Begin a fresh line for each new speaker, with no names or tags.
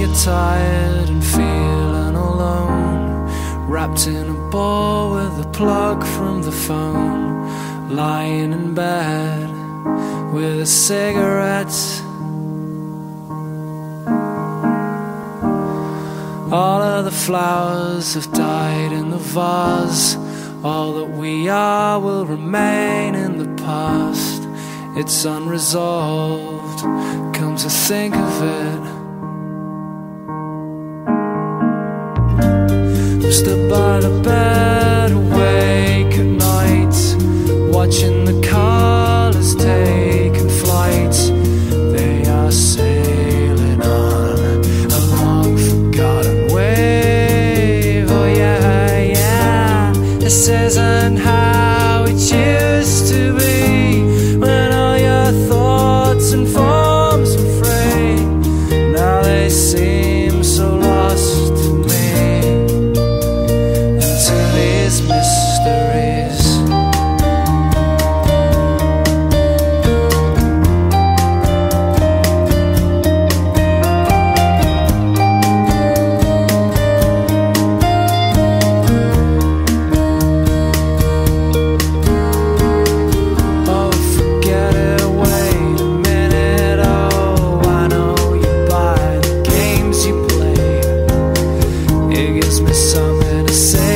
you're tired and feeling alone, wrapped in a ball with a plug from the phone, lying in bed with a cigarette. All of the flowers have died in the vase. All that we are will remain in the past. It's unresolved, come to think of it. I'm stood by the bed, awake at night, watching the colours taking flight. They are sailing on a long forgotten wave. Oh yeah, yeah. This isn't how it used to be, when all your thoughts and forms were free. Now they seem so lost to me, and to these mysteries. Something to say.